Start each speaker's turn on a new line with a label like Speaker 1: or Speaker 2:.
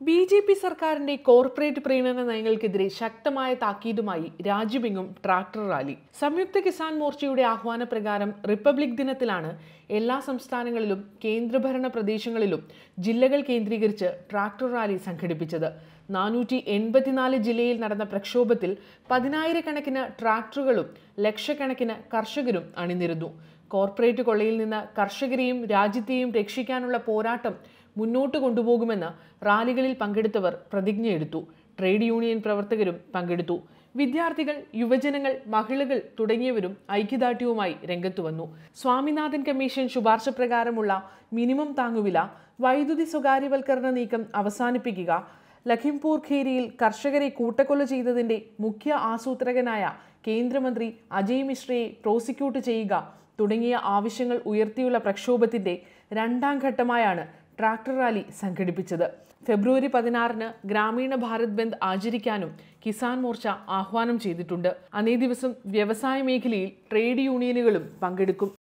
Speaker 1: BJP. സർക്കാരിന്റെ corporate പ്രീണന നയങ്ങൾക്കെതിരെ ശക്തമായ താക്കീതുമായി രാജ്യമെങ്ങും ട്രാക്ടർ റാലി. സംയുക്ത കിസാൻ മോർച്ചയുടെ ആഹ്വാനപ്രകാരം റിപ്പബ്ലിക് ദിനത്തിലാണ് എല്ലാ സംസ്ഥാനങ്ങളിലും കേന്ദ്രഭരണ പ്രദേശങ്ങളിലും ജില്ലകൾ കേന്ദ്രീകരിച്ച് ട്രാക്ടർ റാലി സംഘടിപ്പിച്ചത്. 484 ജില്ലയിൽ നടന്ന പ്രക്ഷോഭത്തിൽ പതിനായിരക്കണക്കിന് ട്രാക്ടറുകളും ലക്ഷക്കണക്കിന് കർഷകരും അണിനിരന്നു. കോർപ്പറേറ്റ് കൊള്ളയിൽ നിന്ന് കർഷകരെയും രാജ്യത്തെയും രക്ഷിക്കാനുള്ള പോരാട്ടം മുന്നോട്ട് കൊണ്ടുപോകുമെന്ന് റാലികളിൽ പങ്കെടുത്തവർ പ്രതിജ്ഞയെടുത്തു. ട്രേഡ് യൂണിയൻ പ്രവർത്തകരും പങ്കെടുത്തു. വിദ്യാർത്ഥികൾ, യുവജനങ്ങൾ, മഹിളകൾ തുടങ്ങിയവരും ഐക്യദാർഢ്യവുമായി രംഗത്തു വന്നു. സ്വാമിനാഥൻ കമ്മീഷൻ ശുപാർശ പ്രകാരമുള്ള മിനിമം താങ്ങുവില, വൈദ്യുതി സ്വകാര്യവൽക്കരണ നീക്കം അവസാനിപ്പിക്കുക, ലഖിംപൂർ ഖേരിയിൽ കർഷകരെ കൂട്ടക്കൊല ചെയ്തതിന്റെ മുഖ്യ ആസൂത്രകനായ കേന്ദ്രമന്ത്രി അജയ് മിശ്രയെ പ്രോസിക്യൂട്ട് ചെയ്യുക തുടങ്ങിയ ആവശ്യങ്ങൾ ഉയർത്തിയുള്ള പ്രക്ഷോഭത്തിന്റെ രണ്ടാം ഘട്ടമായാണ് ട്രാക്ടർ റാലി സംഘടിപ്പിച്ചത്. ഫെബ്രുവരി 16 ഗ്രാമീണ ഭാരത് ബന്ദ് ആചരിക്കാനും കിസാൻ മോർച്ച ആഹ്വാനം ചെയ്തിട്ടുണ്ട്. അന്നേ ദിവസം വ്യവസായ മേഖലയിൽ ട്രേഡ് യൂണിയനുകളും പങ്കെടുക്കും.